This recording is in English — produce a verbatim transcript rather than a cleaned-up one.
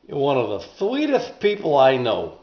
You're one of the sweetest people I know.